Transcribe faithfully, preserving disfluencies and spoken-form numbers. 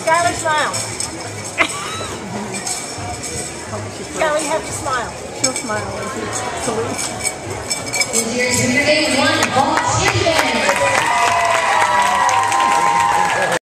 Skylar, smile. Skylar, you have to smile. She'll smile when she salutes. Is your number eight one,